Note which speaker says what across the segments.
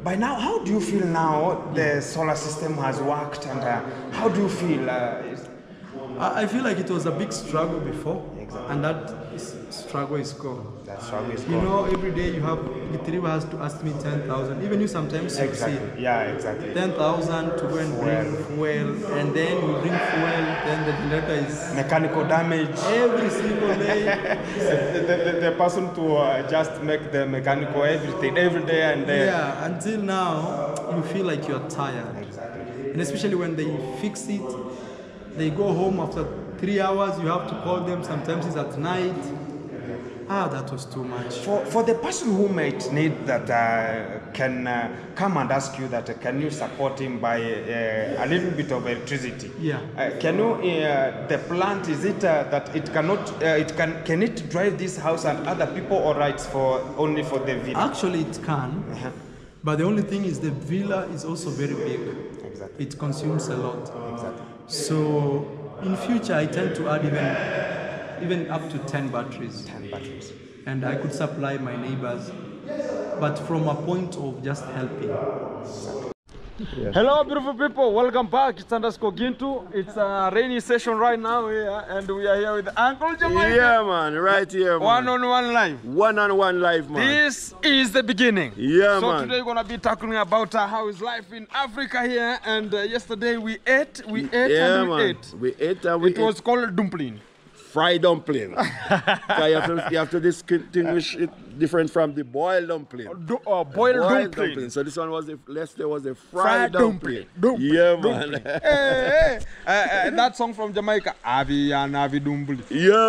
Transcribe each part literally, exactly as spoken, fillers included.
Speaker 1: by now, how do you feel now the solar system has worked, and uh, how do you feel? Uh,
Speaker 2: I feel like it was a big struggle before,
Speaker 1: Exactly.
Speaker 2: and that is, struggle is gone.
Speaker 1: that struggle is
Speaker 2: You
Speaker 1: gone?
Speaker 2: know, every day you have, Gitriba has to ask me ten thousand, even you sometimes
Speaker 1: Exactly.
Speaker 2: succeed.
Speaker 1: Yeah, exactly.
Speaker 2: ten thousand to go and bring fuel, and then we bring fuel, then the generator is
Speaker 1: Mechanical damage.
Speaker 2: every single day.
Speaker 1: the, the, the person to uh, just make the mechanical everything every day and day.
Speaker 2: Yeah, until now, you feel like you're tired.
Speaker 1: Exactly.
Speaker 2: And especially when they fix it, they go home after three hours, you have to call them, sometimes it's at night. Ah, that was too much.
Speaker 1: For, for the person who might need that, uh, can uh, come and ask you that, uh, can you support him by uh, a little bit of electricity?
Speaker 2: Yeah.
Speaker 1: Uh, can you, uh, the plant, is it uh, that it cannot, uh, it can, can it drive this house and other people, or it's for only for the villa?
Speaker 2: Actually, it can,
Speaker 1: Uh-huh.
Speaker 2: but the only thing is the villa is also very big.
Speaker 1: Exactly.
Speaker 2: It consumes a lot.
Speaker 1: Exactly.
Speaker 2: So in future, I tend to add even, even up to ten batteries.
Speaker 1: ten batteries.
Speaker 2: And I could supply my neighbors, but from a point of just helping.
Speaker 1: Hello, beautiful people. Welcome back. It's underscore Gintu. It's a rainy session right now here, and we are here with Uncle Jamaica.
Speaker 3: Yeah, man, right here, man.
Speaker 1: One on one live.
Speaker 3: One on one live, man.
Speaker 1: This is the beginning.
Speaker 3: Yeah,
Speaker 1: so
Speaker 3: man.
Speaker 1: today we're gonna be talking about uh, how is life in Africa here. And uh, yesterday we ate, we ate,
Speaker 3: yeah,
Speaker 1: and we
Speaker 3: man.
Speaker 1: ate.
Speaker 3: We ate and we
Speaker 1: It
Speaker 3: ate.
Speaker 1: was called dumpling.
Speaker 3: Fried dumpling. you, have to, you have to distinguish it different from the boiled dumpling.
Speaker 1: Du uh, boiled,
Speaker 3: Boiled
Speaker 1: dumpling.
Speaker 3: So this one was the yesterday was the fried,
Speaker 1: Fried
Speaker 3: dumpling.
Speaker 1: dumpling. Dumpling.
Speaker 3: Yeah,
Speaker 1: Dumpling.
Speaker 3: man.
Speaker 1: hey, hey. Uh, uh, that song from Jamaica. Avi and Avi dumpling.
Speaker 3: Yeah,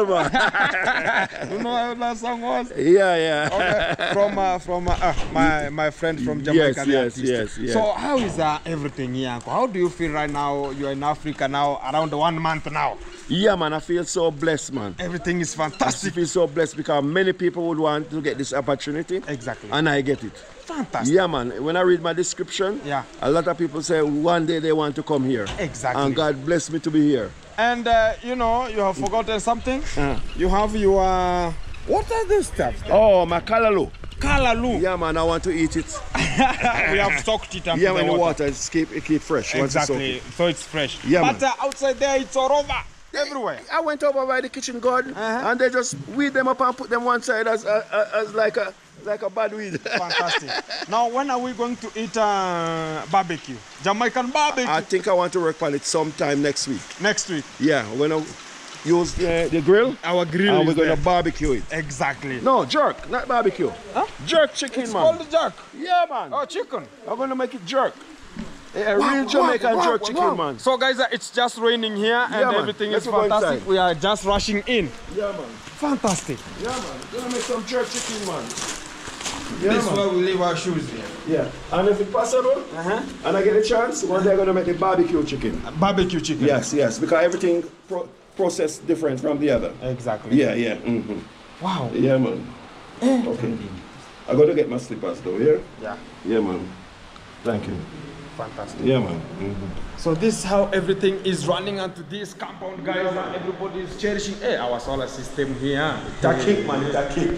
Speaker 3: man.
Speaker 1: You know how that song was?
Speaker 3: yeah, yeah.
Speaker 1: Okay. From uh, from uh, uh, my my friend from Jamaica.
Speaker 3: Yes,
Speaker 1: the
Speaker 3: yes,
Speaker 1: artist.
Speaker 3: yes, yes.
Speaker 1: So how is uh, everything here, Uncle? How do you feel right now? You're in Africa now, around one month now.
Speaker 3: Yeah, man. I feel so blessed, man.
Speaker 1: Everything is
Speaker 3: I
Speaker 1: fantastic.
Speaker 3: feel so blessed because many people would want to get this opportunity.
Speaker 1: Exactly.
Speaker 3: And I get it.
Speaker 1: Fantastic.
Speaker 3: Yeah, man. When I read my description,
Speaker 1: Yeah.
Speaker 3: a lot of people say one day they want to come here.
Speaker 1: Exactly.
Speaker 3: And God bless me to be here.
Speaker 1: And uh, you know, you have forgotten something.
Speaker 3: Uh.
Speaker 1: You have your uh, what are these stuff?
Speaker 3: Oh, my callaloo.
Speaker 1: Kalaloo.
Speaker 3: Yeah, man. I want to eat it.
Speaker 1: We have soaked it up
Speaker 3: Yeah,
Speaker 1: in
Speaker 3: when
Speaker 1: the
Speaker 3: the
Speaker 1: water.
Speaker 3: water is keep it keep fresh. once you soak
Speaker 1: Exactly.
Speaker 3: it.
Speaker 1: So it's fresh.
Speaker 3: Yeah,
Speaker 1: but
Speaker 3: man.
Speaker 1: uh, outside there, it's all over. Everywhere.
Speaker 3: I went over by the kitchen garden
Speaker 1: Uh-huh.
Speaker 3: and they just weed them up and put them one side as uh, uh, as like a like a bad weed.
Speaker 1: Fantastic. Now, when are we going to eat uh, barbecue? Jamaican barbecue.
Speaker 3: I think I want to work on it sometime next week.
Speaker 1: Next week.
Speaker 3: Yeah, we're gonna use uh, the grill
Speaker 1: Our grill
Speaker 3: and
Speaker 1: is
Speaker 3: we're gonna
Speaker 1: there.
Speaker 3: barbecue it.
Speaker 1: Exactly.
Speaker 3: No, jerk, not barbecue.
Speaker 1: Huh?
Speaker 3: Jerk chicken,
Speaker 1: It's
Speaker 3: man.
Speaker 1: called jerk.
Speaker 3: Yeah, man.
Speaker 1: Oh, chicken.
Speaker 3: I'm gonna make it jerk. A
Speaker 1: Wow,
Speaker 3: real Jamaican
Speaker 1: wow,
Speaker 3: jerk
Speaker 1: wow,
Speaker 3: chicken,
Speaker 1: wow.
Speaker 3: man.
Speaker 1: So, guys, uh, it's just raining here and
Speaker 3: Yeah, man.
Speaker 1: everything
Speaker 3: Let's
Speaker 1: is
Speaker 3: go
Speaker 1: fantastic.
Speaker 3: inside.
Speaker 1: We are just rushing in.
Speaker 3: Yeah, man.
Speaker 1: Fantastic.
Speaker 3: Yeah, man. Gonna make some jerk chicken, man. Yeah,
Speaker 1: This is
Speaker 3: man.
Speaker 1: where we leave our shoes here.
Speaker 3: Yeah. And if it's possible,
Speaker 1: Uh-huh.
Speaker 3: and I get a chance, one day I'm gonna make the barbecue chicken.
Speaker 1: Barbecue chicken.
Speaker 3: Yes, yes, because everything pro processed different from the other.
Speaker 1: Exactly.
Speaker 3: Yeah, yeah. Mm-hmm.
Speaker 1: Wow.
Speaker 3: Yeah, man. Okay. I gotta get my slippers though. Here.
Speaker 1: Yeah.
Speaker 3: Yeah, man. Thank you.
Speaker 1: Fantastic.
Speaker 3: Yeah, man. Mm-hmm.
Speaker 1: So this is how everything is running onto this compound, guys. And everybody is cherishing hey, our solar system here.
Speaker 3: It's a kick, man. It's a kick.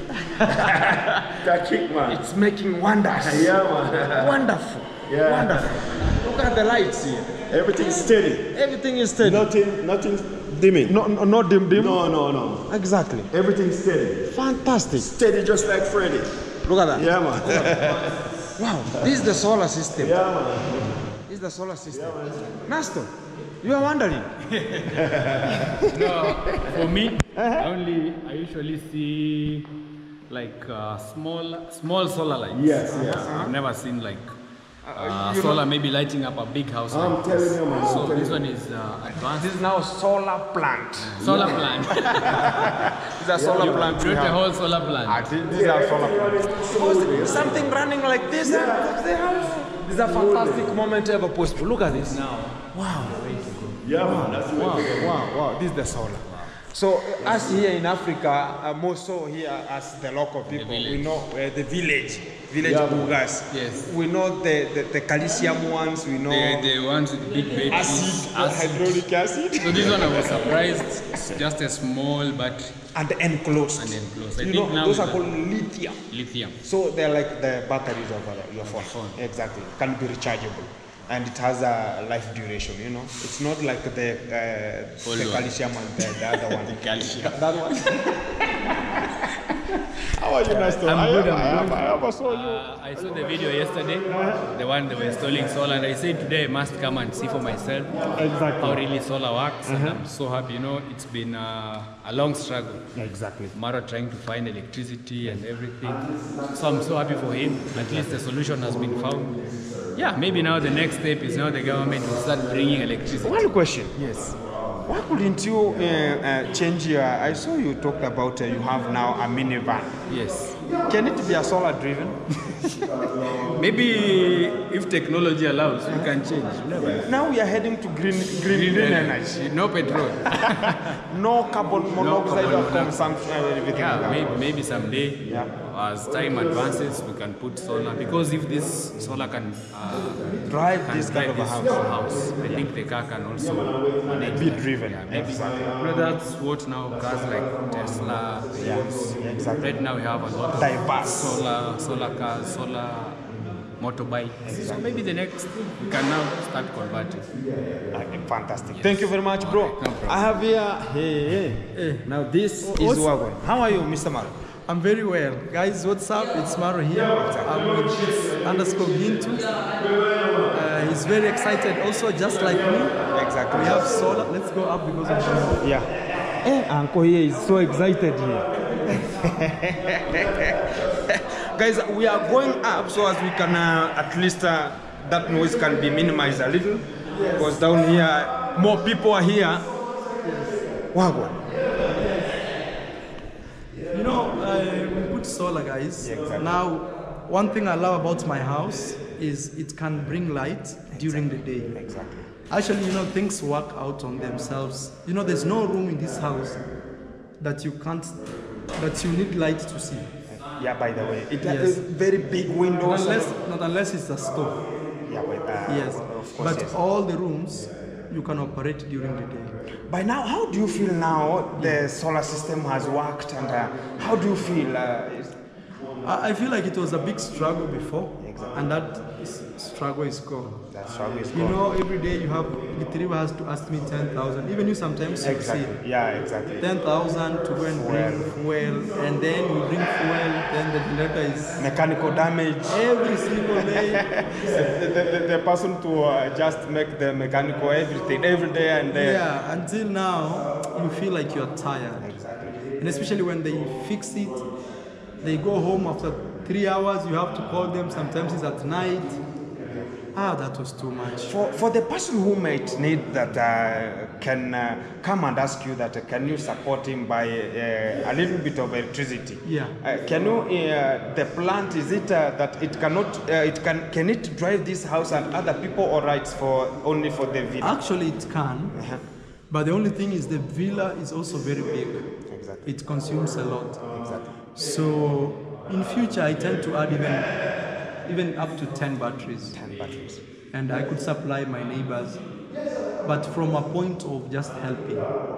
Speaker 3: It's a kick, man.
Speaker 1: It's making wonders.
Speaker 3: Yeah, man.
Speaker 1: Wonderful.
Speaker 3: Yeah.
Speaker 1: Wonderful. Look at the lights here.
Speaker 3: Everything's steady.
Speaker 1: Everything is steady.
Speaker 3: Nothing, nothing dimming.
Speaker 1: No, no, no dim dim.
Speaker 3: No, no, no.
Speaker 1: Exactly.
Speaker 3: Everything's steady.
Speaker 1: Fantastic.
Speaker 3: Steady, just like Freddy.
Speaker 1: Look at that.
Speaker 3: Yeah, man.
Speaker 1: Wow. This is the solar system.
Speaker 3: Yeah, man.
Speaker 1: This is the solar system. Nasto, you are wondering.
Speaker 4: No, for me, I only I usually see like uh, small small solar lights.
Speaker 3: Yes, yes.
Speaker 4: I've never seen like uh,
Speaker 1: you
Speaker 4: solar maybe lighting up a big house.
Speaker 3: I'm
Speaker 4: like
Speaker 3: telling
Speaker 4: this.
Speaker 3: you, man.
Speaker 4: So
Speaker 3: I'm telling
Speaker 4: this
Speaker 3: you.
Speaker 4: one is uh, advanced.
Speaker 1: This is now solar plant.
Speaker 4: Solar plant.
Speaker 1: This is a solar plant. we
Speaker 4: Built a
Speaker 1: have.
Speaker 4: whole solar plant.
Speaker 1: Ah, this this is a solar plant. Oh, something running like this. Huh? This is a fantastic moment ever possible. Look at this.
Speaker 4: Now,
Speaker 1: Wow.
Speaker 3: Yeah, man. That's the way
Speaker 1: Wow,
Speaker 3: to go.
Speaker 1: wow, wow. This is the solar. So us here in Africa, uh, more so here as the local people, we know uh, the village, village
Speaker 3: Yeah.
Speaker 1: bugas.
Speaker 4: Yes.
Speaker 1: We know the, the, the calcium ones, we know
Speaker 4: The, the ones with big babies.
Speaker 1: acid, hydraulic acid,
Speaker 4: So this one I was surprised. It's just a small but
Speaker 1: and enclosed.
Speaker 4: and enclosed. I
Speaker 1: You
Speaker 4: think
Speaker 1: know,
Speaker 4: now
Speaker 1: those
Speaker 4: with
Speaker 1: are
Speaker 4: the
Speaker 1: called lithium.
Speaker 4: lithium.
Speaker 1: So they're like the batteries of uh, your phone.
Speaker 4: phone.
Speaker 1: Exactly. Can be rechargeable. And it has a life duration, you know. It's not like the, uh,
Speaker 4: Old
Speaker 1: the
Speaker 4: one.
Speaker 1: calcium and the, the other one.
Speaker 4: Calcium.
Speaker 1: That one. How are you, Nestor?
Speaker 4: I'm
Speaker 1: I
Speaker 4: good,
Speaker 1: am-
Speaker 4: I'm
Speaker 1: I am-
Speaker 4: good.
Speaker 1: I ever saw you.
Speaker 4: Uh, I saw the video yesterday, the one they were installing solar, and I said today I must come and see for myself
Speaker 1: Exactly.
Speaker 4: how really solar works. And I'm so happy. You know, it's been uh, a long struggle.
Speaker 1: Exactly.
Speaker 4: Mara trying to find electricity and everything. So I'm so happy for him. At least the solution has been found. Yeah, maybe now the next step is now the government will start bringing electricity.
Speaker 1: One question.
Speaker 4: Yes.
Speaker 1: Why couldn't you uh, uh, change your? I saw you talk about uh, you have now a minivan.
Speaker 4: Yes.
Speaker 1: Can it be a solar driven?
Speaker 4: Maybe if technology allows, we can change. You never know.
Speaker 1: Now we are heading to green green, green energy.
Speaker 4: No petrol.
Speaker 1: No carbon monoxide
Speaker 4: carbon
Speaker 1: of consumption and everything.
Speaker 4: Yeah,
Speaker 1: like that.
Speaker 4: maybe, maybe someday,
Speaker 1: Yeah.
Speaker 4: as time advances, we can put solar. Because if this solar can, uh,
Speaker 1: Drive
Speaker 4: can
Speaker 1: this kind
Speaker 4: drive
Speaker 1: of a
Speaker 4: this
Speaker 1: house.
Speaker 4: house, I think the car can also manage
Speaker 1: Be
Speaker 4: that.
Speaker 1: driven.
Speaker 4: Yeah, maybe.
Speaker 1: Exactly.
Speaker 4: You know, that's what now cars like Tesla
Speaker 1: Yeah,
Speaker 4: use.
Speaker 1: exactly.
Speaker 4: Right now we have a lot of
Speaker 1: Diverse.
Speaker 4: solar, solar cars, solar motorbikes. So maybe the next we can now start converting.
Speaker 1: Okay, fantastic. Thank you very much, bro.
Speaker 4: Alright, no problem.
Speaker 1: I have here. Hey, hey.
Speaker 2: Hey.
Speaker 1: Now this is
Speaker 2: what's-
Speaker 1: Wagon. How are you, Mister Maro?
Speaker 2: I'm very well. Guys, what's up? It's Maro here. I'm with this underscore Gintu. Uh, he's very excited also, just like me.
Speaker 1: Exactly.
Speaker 2: We have solar. Let's go up because of him.
Speaker 1: Yeah. Hey, Uncle here is so excited here. Guys, we are going up so as we can uh, at least uh, that noise can be minimized a little. Because down here, more people are here. Wagon.
Speaker 2: You know, uh, we put solar, guys.
Speaker 1: Yeah, exactly.
Speaker 2: Now, one thing I love about my house is it can bring light during the day.
Speaker 1: Exactly.
Speaker 2: Actually, you know, things work out on themselves. You know, there's no room in this house that you can't, that you need light to see.
Speaker 1: Yeah, by the way, it
Speaker 2: Yes.
Speaker 1: has very big windows.
Speaker 2: Unless, not unless it's a stove.
Speaker 1: Yeah, but, uh,
Speaker 2: Yes.
Speaker 1: of course,
Speaker 2: But
Speaker 1: yes.
Speaker 2: all the rooms, you can operate during the day.
Speaker 1: By now, how do you feel now the solar system has worked and uh, how do you feel? Uh, is-
Speaker 2: I I feel like it was a big struggle before,
Speaker 1: Exactly.
Speaker 2: and that s- struggle is gone.
Speaker 1: that struggle is
Speaker 2: You
Speaker 1: gone?
Speaker 2: know, every day you have, Gitriba has to ask me ten thousand, even you sometimes you
Speaker 1: Exactly.
Speaker 2: see
Speaker 1: Yeah, exactly.
Speaker 2: ten thousand to go and bring fuel, and then you bring fuel, then the generator is
Speaker 1: Mechanical damage.
Speaker 2: every single day.
Speaker 1: the, the, the, the person to uh, just make the mechanical everything every day and day.
Speaker 2: Yeah, until now, you feel like you're tired.
Speaker 1: Exactly.
Speaker 2: And especially when they fix it, they go home after three hours, you have to call them, sometimes it's at night. Ah, that was too much.
Speaker 1: For, for the person who might need that uh, can uh, come and ask you that uh, can you support him by uh, a little bit of electricity?
Speaker 2: Yeah.
Speaker 1: Uh, can you uh, the plant is it uh, that it cannot uh, it can can it drive this house and other people or it's for only for the village?
Speaker 2: Actually, it can,
Speaker 1: Uh-huh.
Speaker 2: but the only thing is the villa is also very big.
Speaker 1: Exactly.
Speaker 2: It consumes a lot.
Speaker 1: Exactly.
Speaker 2: So in future, I tend to add even even up to ten batteries,
Speaker 1: ten batteries.
Speaker 2: and I could supply my neighbors, but from a point of just helping,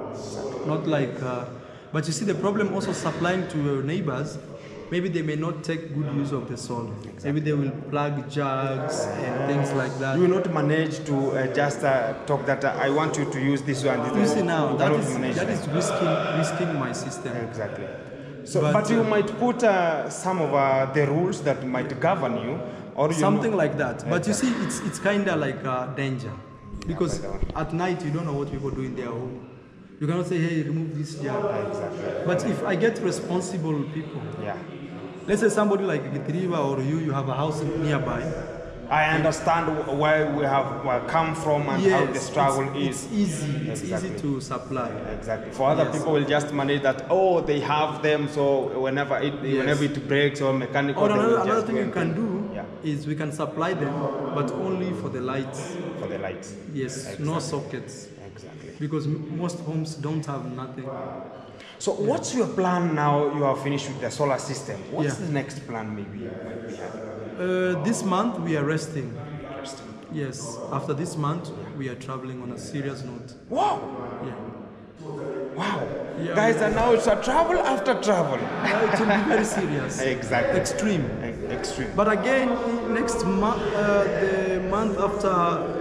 Speaker 2: not like. Uh, but you see, the problem also supplying to your neighbors. Maybe they may not take good use of the solar. Maybe they will plug jugs and things like that.
Speaker 1: You will not manage to uh, just uh, talk that uh, I want you to use this one. This
Speaker 2: You
Speaker 1: one.
Speaker 2: see now,
Speaker 1: You
Speaker 2: that
Speaker 1: cannot
Speaker 2: is
Speaker 1: manage
Speaker 2: that is risking risking my system.
Speaker 1: Exactly. So,
Speaker 2: But,
Speaker 1: but, you
Speaker 2: uh,
Speaker 1: might put uh, some of uh, the rules that might govern you, or you
Speaker 2: Something
Speaker 1: know,
Speaker 2: like that. But you see, it's it's kind of like uh, danger, because
Speaker 1: by the way.
Speaker 2: at night you don't know what people do in their home. You cannot say, hey, remove this jug.
Speaker 1: Exactly.
Speaker 2: But if I get responsible people,
Speaker 1: Yeah.
Speaker 2: let's say somebody like Gitriba or you, you have a house nearby.
Speaker 1: I understand wh- where we have uh, come from and how the struggle
Speaker 2: it's,
Speaker 1: is.
Speaker 2: It's easy. It's
Speaker 1: Exactly.
Speaker 2: easy to supply.
Speaker 1: Exactly. For other
Speaker 2: Yes.
Speaker 1: people, will just manage that. Oh, they have them, so whenever it
Speaker 2: Yes.
Speaker 1: whenever it breaks or mechanical,
Speaker 2: Or
Speaker 1: they will
Speaker 2: another,
Speaker 1: just
Speaker 2: another
Speaker 1: go
Speaker 2: thing you
Speaker 1: and
Speaker 2: can
Speaker 1: put-
Speaker 2: do
Speaker 1: Yeah.
Speaker 2: is we can supply them, but only for the lights.
Speaker 1: for the lights.
Speaker 2: Yes, no sockets.
Speaker 1: Exactly.
Speaker 2: Because m- most homes don't have nothing.
Speaker 1: So what's your plan now? You are finished with the solar system. What's
Speaker 2: Yeah.
Speaker 1: the next plan maybe might we have?
Speaker 2: Uh, this month we are resting. Yes. After this month we are traveling on a serious note.
Speaker 1: Wow!
Speaker 2: Yeah.
Speaker 1: Wow!
Speaker 2: Yeah.
Speaker 1: Guys, and now it's a travel after travel.
Speaker 2: Yeah, it will be very serious.
Speaker 1: Exactly.
Speaker 2: Extreme.
Speaker 1: E- Extreme.
Speaker 2: But again, next month, uh, the month after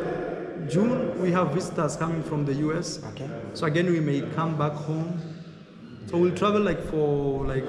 Speaker 2: June, we have visitors coming from the U S.
Speaker 1: Okay.
Speaker 2: So again, we may come back home. So we'll travel like for like,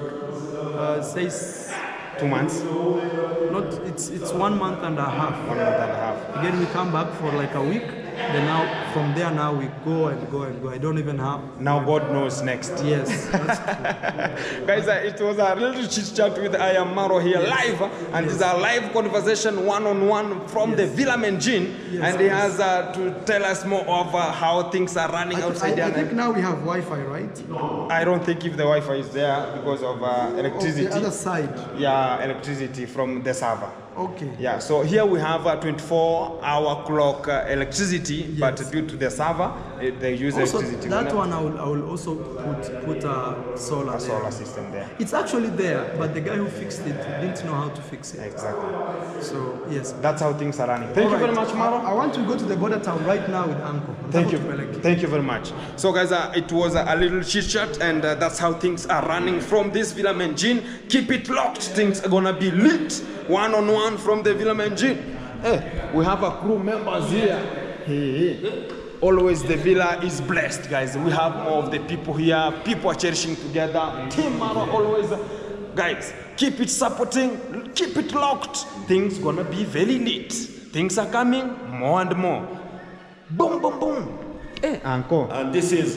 Speaker 2: uh, say, s-
Speaker 1: Two months,
Speaker 2: not it's it's one month and a half.
Speaker 1: one month and a half.
Speaker 2: Again, we come back for like a week. Then now, from there now we go and go and go. I don't even have.
Speaker 1: Now God knows next.
Speaker 2: Yes. That's true.
Speaker 1: Guys, uh, it was a little chit chat with I am Maro here live, uh, and it's a live conversation one on one from the Villa Menjin,
Speaker 2: Yes,
Speaker 1: and he
Speaker 2: yes.
Speaker 1: has uh, to tell us more of uh, how things are running
Speaker 2: I,
Speaker 1: outside
Speaker 2: I, I
Speaker 1: there.
Speaker 2: think now we have Wi-Fi, right?
Speaker 1: I don't think if the Wi-Fi is there because of uh,
Speaker 2: On
Speaker 1: electricity.
Speaker 2: the other side.
Speaker 1: Yeah, electricity from the server.
Speaker 2: Okay.
Speaker 1: Yeah, so here we have a twenty-four hour clock uh, electricity, but due to the server, uh, they use
Speaker 2: Also,
Speaker 1: electricity.
Speaker 2: that
Speaker 1: We're not-
Speaker 2: one I will, I will also put put a solar
Speaker 1: a
Speaker 2: there.
Speaker 1: solar system there.
Speaker 2: It's actually there, but the guy who fixed it didn't know how to fix it.
Speaker 1: Exactly.
Speaker 2: So yes.
Speaker 1: That's how things are running. Thank you very much, Maro.
Speaker 2: I, I want to go to the border town right now with Uncle.
Speaker 1: Thank you. Thank you very much. So, guys, uh, it was a, a little chit chat, and uh, that's how things are running from this Villa Menjin. Keep it locked. Things are gonna be lit one on one from the Villa Menjin. Hey, we have a crew members here. Hey, hey. Always the villa is blessed, guys. We have more of the people here. People are cherishing together. Team Maro always. Guys, keep it supporting. Keep it locked. Things gonna be very lit. Things are coming more and more. Boom, boom, boom. Hey, Uncle.
Speaker 3: And this is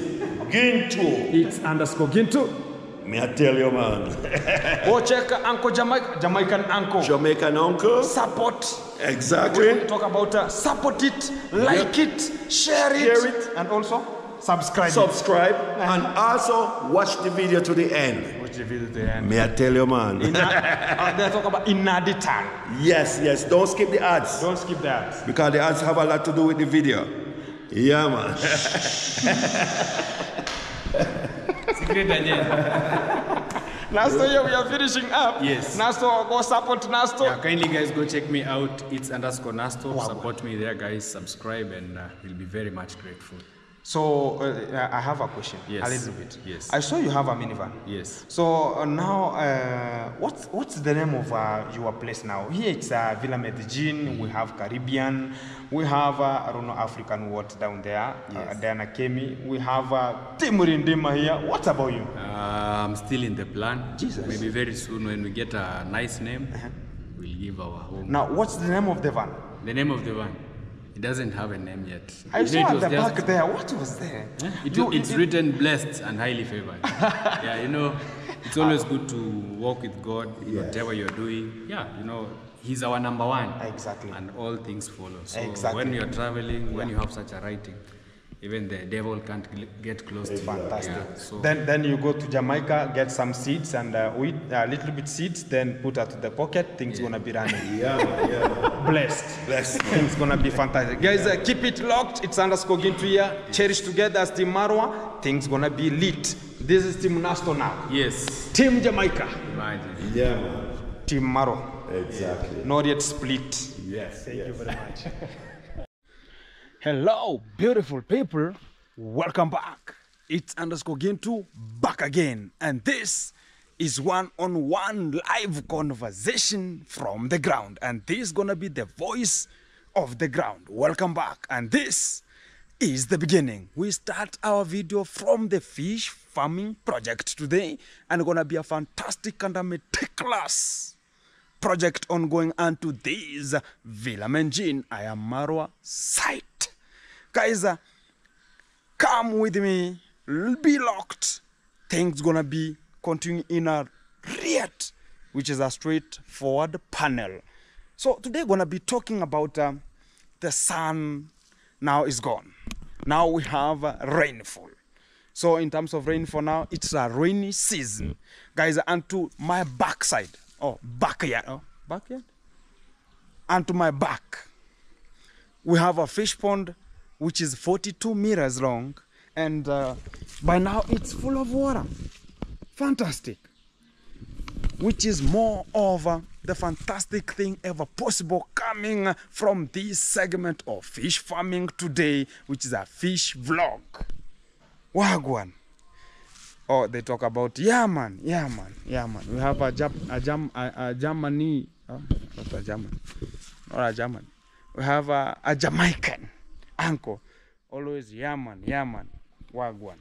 Speaker 3: Gintu.
Speaker 1: It's underscore Gintu.
Speaker 3: Me I tell you, man.
Speaker 1: Go check Uncle Jamaica, Jamaican Uncle.
Speaker 3: Jamaican uncle.
Speaker 1: Support.
Speaker 3: Exactly.
Speaker 1: We talk about uh, support it, like it, share it,
Speaker 3: Share it.
Speaker 1: and also subscribe.
Speaker 3: Subscribe and also watch the video to the end.
Speaker 1: Watch the video to the end.
Speaker 3: Me I tell you, man.
Speaker 1: In, uh, they talk about Inaditan.
Speaker 3: Yes, yes. Don't skip the ads
Speaker 1: Don't skip that.
Speaker 3: because the ads have a lot to do with the video. Yeah, man.
Speaker 4: Secret agenda.
Speaker 1: Nasto, here we are finishing up.
Speaker 4: Yes.
Speaker 1: Nasto, go support Nasto.
Speaker 4: Yeah, kindly guys go check me out. It's underscore Nasto. Support me there, guys. Subscribe, and uh, we'll be very much grateful.
Speaker 1: So uh, I have a question.
Speaker 4: Yes.
Speaker 1: A little bit.
Speaker 4: Yes.
Speaker 1: I saw you have a minivan.
Speaker 4: Yes.
Speaker 1: So uh, now, uh, what's what's the name of uh, your place now? Here it's uh, Villa Medellin. We have Caribbean. We have uh, I don't know African what down there.
Speaker 4: Yes.
Speaker 1: Uh, Diana Kemi. We have uh, Timurindima here. What about you?
Speaker 4: Uh, I'm still in the plan.
Speaker 1: Jesus.
Speaker 4: Maybe very soon when we get a nice name,
Speaker 1: Uh-huh.
Speaker 4: we'll give our home.
Speaker 1: Now, what's the name of the van?
Speaker 4: The name of the van. It doesn't have a name yet.
Speaker 1: I
Speaker 4: You know,
Speaker 1: saw
Speaker 4: it
Speaker 1: at
Speaker 4: was
Speaker 1: the
Speaker 4: just-
Speaker 1: back there. What was there?
Speaker 4: It,
Speaker 1: You-
Speaker 4: it's
Speaker 1: it-
Speaker 4: written blessed and highly favored. Yeah, you know, it's always good to walk with God, whatever you're doing. Yeah, you know, He's our number one.
Speaker 1: Exactly.
Speaker 4: And all things follow. So
Speaker 1: Exactly.
Speaker 4: when you're traveling, when you have such a writing, even the devil can't gl- get close to
Speaker 1: Fantastic.
Speaker 4: you. Yeah, so
Speaker 1: Then, then you go to Jamaica, get some seeds and uh, wheat, a little bit seeds, then put out to the pocket. Things gonna be running.
Speaker 3: Yeah, yeah.
Speaker 1: Blessed.
Speaker 3: Blessed.
Speaker 1: Things gonna be fantastic, guys. Uh, keep it locked. It's underscore Gintu here. Cherish together as Team Marwa. Things gonna be lit. This is Team Nasto now.
Speaker 4: yes,
Speaker 1: Team Jamaica.
Speaker 4: imagine.
Speaker 3: Yeah, man.
Speaker 1: Team Marwa.
Speaker 3: Exactly.
Speaker 1: Not yet split.
Speaker 3: Yes. Thank you very much.
Speaker 1: Hello, beautiful people. Welcome back. It's underscore Gintu back again. And this is one-on-one live conversation from the ground. And this is going to be the voice of the ground. Welcome back. And this is the beginning. We start our video from the fish farming project today. And it's going to be a fantastic and a meticulous project ongoing onto this Villa Menjin, I am Marwa site. Guys, uh, come with me, be locked. Things gonna be continuing in a rate, which is a straightforward panel. So today gonna be talking about um, the sun now is gone. Now we have uh, rainfall. So in terms of rainfall now, it's a rainy season. Guys, and to my backside, oh, backyard, oh, backyard? And to my back, we have a fish pond which is forty-two meters long, and uh, by now it's full of water. Fantastic. Which is more of uh, the fantastic thing ever possible coming from this segment of fish farming today, which is a fish vlog. Wagwan. Oh, they talk about, yeah man, yeah man, yeah man. We have a, Jap a, Jam a, a Germany, oh, not a German, not a German. We have a, a Jamaican uncle. Always, yeah man, yeah man, Wagwan.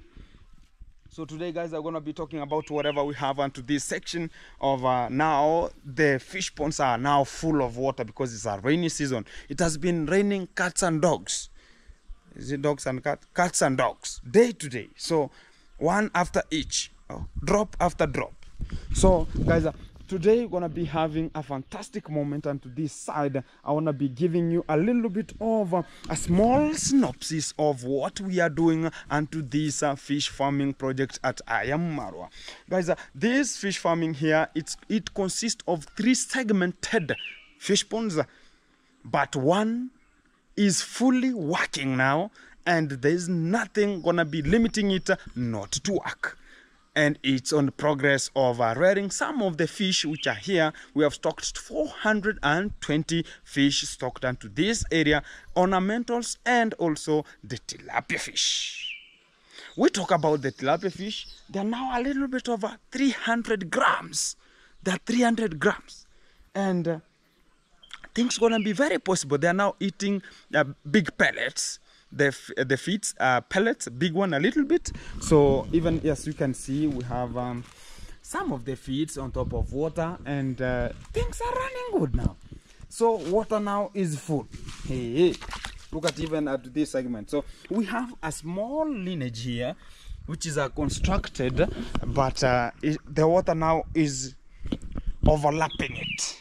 Speaker 1: So today, guys, I'm going to be talking about whatever we have onto this section of uh, now the fish ponds are now full of water because it's a rainy season. It has been raining cats and dogs. Is it dogs and cats? Cats and dogs, day to day. So one after each, oh, drop after drop. So guys, uh, today we're going to be having a fantastic moment, and to this side, I want to be giving you a little bit of uh, a small synopsis of what we are doing onto this uh, fish farming project at Ayam Marwa. Guys, uh, this fish farming here, it's, it consists of three segmented fish ponds, uh, but one is fully working now, and there's nothing going to be limiting it uh, not to work. And it's on the progress of uh, rearing some of the fish which are here. We have stocked four hundred twenty fish stocked onto this area, ornamentals and also the tilapia fish. We talk about the tilapia fish. They're now a little bit over three hundred grams. They're three hundred grams. And uh, things gonna be very possible. They're now eating uh, big pellets. The, the feeds are pellets, big one a little bit. So even, yes, you can see we have um, some of the feeds on top of water, and uh, things are running good now. So water now is full. Hey, hey, look at even at this segment. So we have a small lineage here, which is uh, constructed, but uh, it, the water now is overlapping it.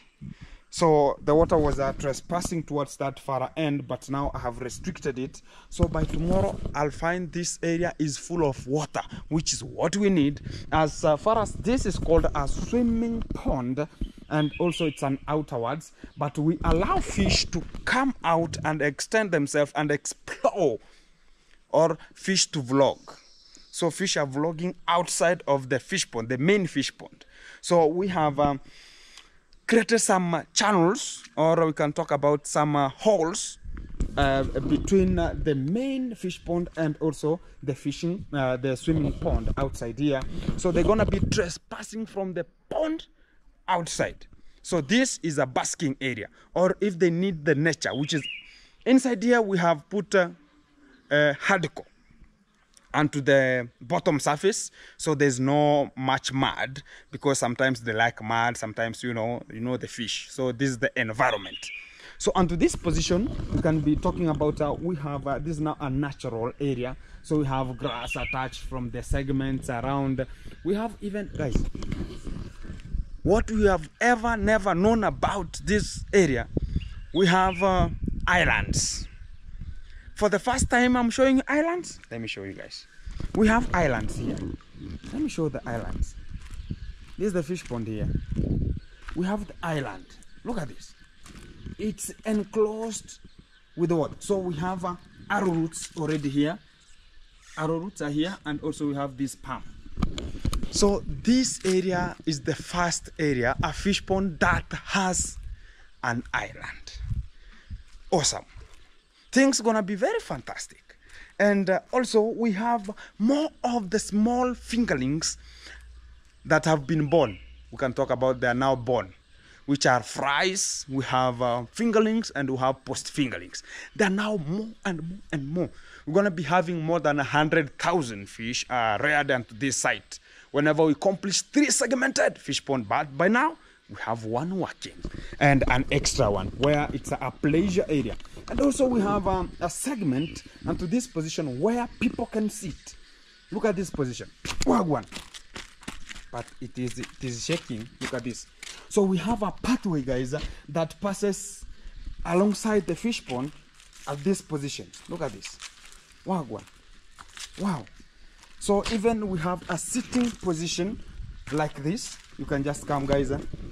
Speaker 1: So the water was uh, trespassing towards that far end, but now I have restricted it. So by tomorrow, I'll find this area is full of water, which is what we need. As uh, far as this is called a swimming pond, and also it's an outwards, but we allow fish to come out and extend themselves and explore, or fish to vlog. So fish are vlogging outside of the fish pond, the main fish pond. So we have um, created some uh, channels, or we can talk about some uh, holes uh, between uh, the main fish pond and also the fishing, uh, the swimming pond outside here. So they're gonna be trespassing from the pond outside. So this is a basking area, or if they need the nature, which is inside here, we have put uh, uh, hardcore onto the bottom surface, so there's no much mud, because sometimes they like mud, sometimes you know you know the fish. So this is the environment. So onto this position, we can be talking about uh, we have uh, this is now a natural area. So we have grass attached from the segments around. We have even, guys, what we have ever never known about this area, we have uh, islands. For the first time, I'm showing you islands. Let me show you guys. We have islands here. Let me show the islands. This is the fish pond here. We have the island. Look at this. It's enclosed with the water. So we have uh, arrow roots already here. Arrow roots are here, and also we have this palm. So this area is the first area, a fish pond that has an island. Awesome. Things gonna be very fantastic. And uh, also we have more of the small fingerlings that have been born. We can talk about they are now born, which are fries. We have uh, fingerlings and we have post fingerlings. They are now more and more and more. We're gonna be having more than a hundred thousand fish uh, reared onto this site whenever we accomplish three segmented fish pond. But by now we have one working and an extra one where it's a, a pleasure area. And also we have um, a segment onto this position where people can sit. Look at this position. Wagwan. But it is it is shaking. Look at this. So we have a pathway, guys, that passes alongside the fish pond at this position. Look at this. Wagwan. Wow. So even we have a sitting position like this. You can just come, guys,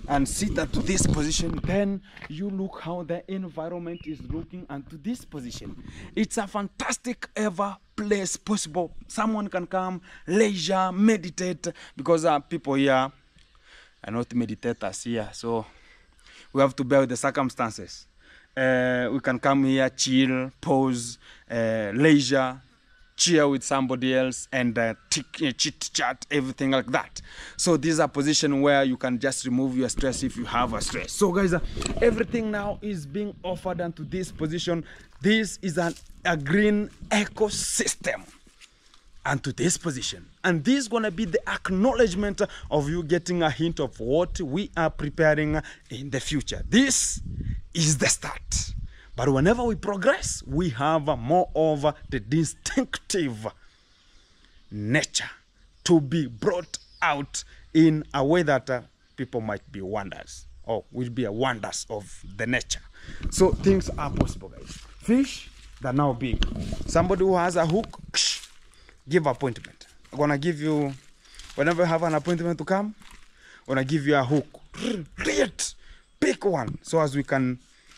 Speaker 1: and sit at this position, then you look how the environment is looking, and to this position. It's a fantastic ever place possible. Someone can come, leisure, meditate, because uh, people here are not meditators here, so we have to bear with the circumstances. Uh, we can come here, chill, pause, uh, leisure, cheer with somebody else, and uh, chit chat, everything like that. So this is a position where you can just remove your stress if you have a stress. So guys, uh, everything now is being offered into this position. This is an, a green ecosystem and to this position, and this is going to be the acknowledgement of you getting a hint of what we are preparing in the future. This is the start, but whenever we progress, we have more of the distinctive nature to be brought out in a way that uh, people might be wonders, or will be a wonders of the nature. So things are possible, guys. Fish, they're now big. Somebody who has a hook, give appointment. I'm gonna give you, whenever you have an appointment to come, I'm gonna give you a hook. Pick one so as we can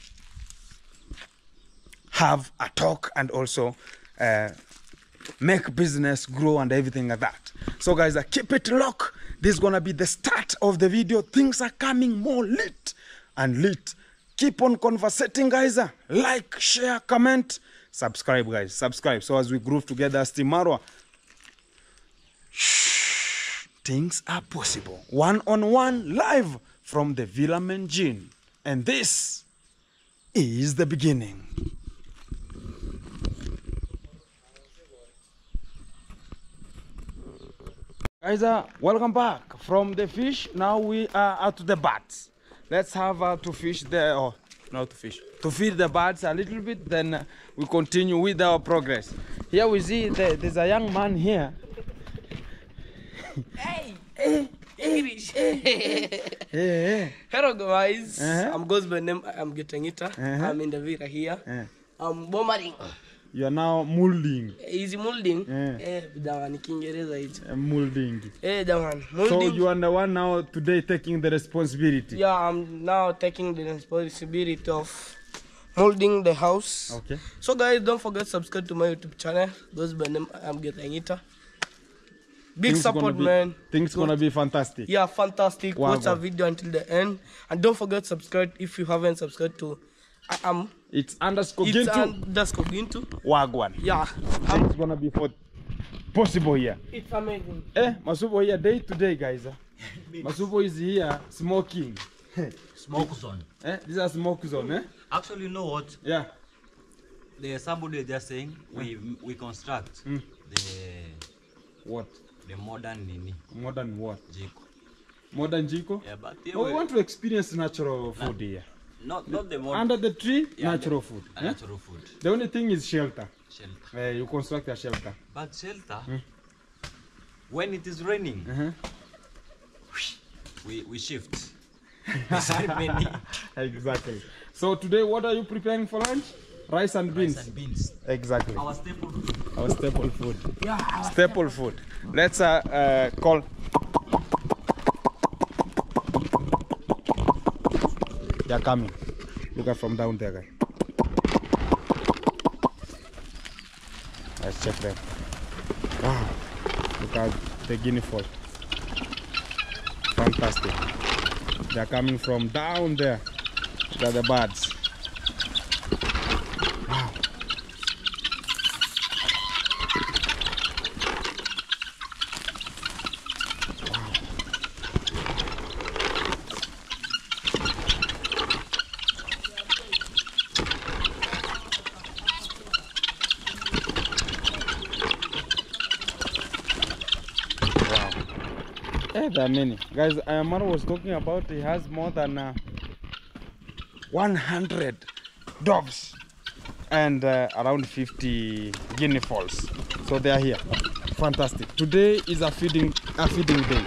Speaker 1: have a talk and also uh, make business grow and everything like that. So guys, uh, keep it locked. This is gonna be the start of the video. Things are coming more lit and lit. Keep on conversating, guys. Uh, like, share, comment, subscribe, guys. Subscribe so as we groove together as Team Marwa. Shh, things are possible. One on one, live from the Villa Menjin. And this is the beginning. Guys, uh, welcome back from the fish. Now we are at the bats. Let's have uh, to fish there, or not to fish, to feed the birds a little bit, then uh, we continue with our progress. Here we see the, there's a young man here.
Speaker 5: Hey!
Speaker 1: Eh,
Speaker 5: English!
Speaker 1: hey.
Speaker 5: Hello guys,
Speaker 1: Uh-huh.
Speaker 5: I'm goes by name, I'm getting it.
Speaker 1: Uh-huh.
Speaker 5: I'm in the Villa here.
Speaker 1: Uh,
Speaker 5: I'm bombarding.
Speaker 1: you are now molding.
Speaker 5: Easy molding.
Speaker 1: Uh.
Speaker 5: Eh, jamani Kiingereza hicho.
Speaker 1: Uh, molding.
Speaker 5: Eh, jamani.
Speaker 1: So
Speaker 5: Molding.
Speaker 1: you are the one now today taking the responsibility.
Speaker 5: Yeah, I'm now taking the responsibility of molding the house.
Speaker 1: Okay.
Speaker 5: So guys, don't forget to subscribe to my YouTube channel. Goes by name, I'm getting it. Big
Speaker 1: Things
Speaker 5: support,
Speaker 1: gonna be,
Speaker 5: man.
Speaker 1: Things gonna be fantastic.
Speaker 5: Yeah, fantastic.
Speaker 1: Wow,
Speaker 5: Watch our
Speaker 1: wow.
Speaker 5: video until the end, and don't forget to subscribe if you haven't subscribed to. I am.
Speaker 1: It's underscore
Speaker 5: It's
Speaker 1: Gintu
Speaker 5: underscore Gintu.
Speaker 1: Wagwan.
Speaker 5: Yeah,
Speaker 1: Things gonna be for possible here.
Speaker 5: it's amazing.
Speaker 1: Eh, Masubo here day to day, guys. Uh. Masubo is here smoking.
Speaker 6: Smoke zone.
Speaker 1: Eh, this is a smoke zone, eh?
Speaker 6: Actually, you know what?
Speaker 1: Yeah.
Speaker 6: There's somebody just saying we we construct
Speaker 1: Mm.
Speaker 6: the
Speaker 1: What?
Speaker 6: the modern nini
Speaker 1: Modern what?
Speaker 6: jiko.
Speaker 1: Modern Jiko?
Speaker 6: Yeah, but
Speaker 1: Oh, we
Speaker 6: anyway,
Speaker 1: want to experience natural food here.
Speaker 6: not not the modern
Speaker 1: Under the tree,
Speaker 6: Yeah,
Speaker 1: natural
Speaker 6: the-
Speaker 1: food.
Speaker 6: uh,
Speaker 1: eh?
Speaker 6: natural food
Speaker 1: The only thing is shelter.
Speaker 6: shelter.
Speaker 1: Eh, you construct a shelter.
Speaker 6: But shelter, when it is raining,
Speaker 1: Uh-huh.
Speaker 6: we we shift. We save many
Speaker 1: Exactly. So today, what are you preparing for lunch? Rice and beans.
Speaker 6: rice and beans.
Speaker 1: Exactly.
Speaker 6: Our staple food.
Speaker 1: Our staple food. Yeah. Staple food. Let's uh, uh, call. They're coming. Look at from down there, guy. Let's check them. Wow. Look at the guinea fowl. Fantastic. They're coming from down there. Look at the birds. Wow. Eh, there are many. Guys, Ayamaro was talking about he has more than uh, one hundred doves and uh, around fifty guinea fowls. So they are here. Fantastic. Today is a feeding a feeding day.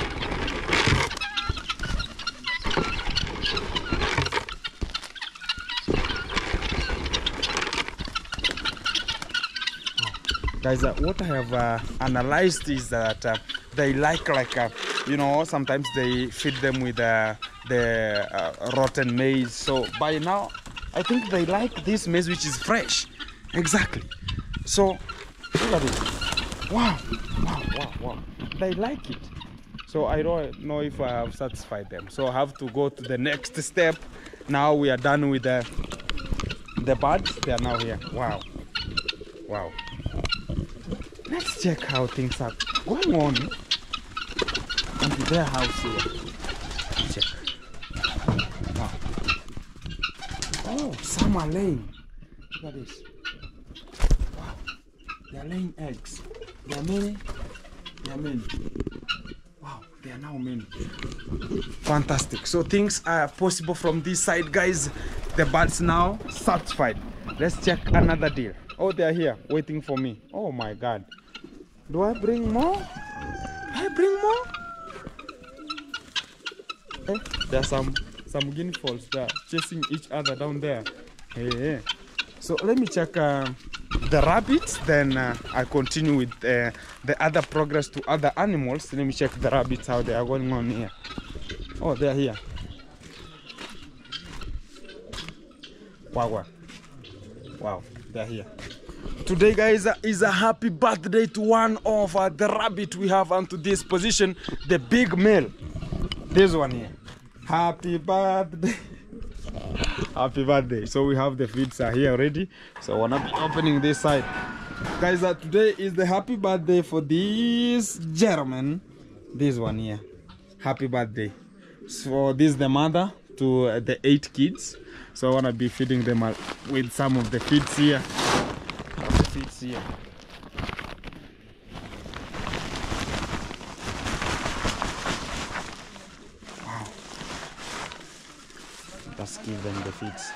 Speaker 1: Guys, uh, what I have uh, analyzed is that uh, they like like uh, you know, sometimes they feed them with uh, the uh, rotten maize. So by now, I think they like this maize which is fresh. Exactly. So look at it. Wow, wow, wow, wow. They like it. So I don't know if I have satisfied them. So I have to go to the next step. Now we are done with the the birds. They are now here. Wow, wow. Let's check how things are going on into their house here. Check. Wow. Oh, some are laying. Look at this. Wow. They are laying eggs. They are many. They are many. Wow, they are now many. Fantastic. So things are possible from this side, guys. The birds now satisfied. Let's check another deal. Oh, they are here waiting for me. Oh my God. Do I bring more? I bring more? Eh, there are some some guinea fowls there chasing each other down there. Hey. So let me check uh, the rabbits. Then uh, I continue with uh, the other progress to other animals. Let me check the rabbits, how they are going on here. Oh, they are here. Wow, wow. Wow, they are here. Today, guys, is a happy birthday to one of uh, the rabbit we have onto this position, the big male. This one here. Happy birthday. Happy birthday. So we have the feeds are here already. So I wanna be opening this side. Guys, uh, today is the happy birthday for this gentleman. This one here. Happy birthday. So this is the mother to uh, the eight kids. So I wanna be feeding them uh, with some of the feeds here. Of the feeds here. Wow. Let's give them the feeds.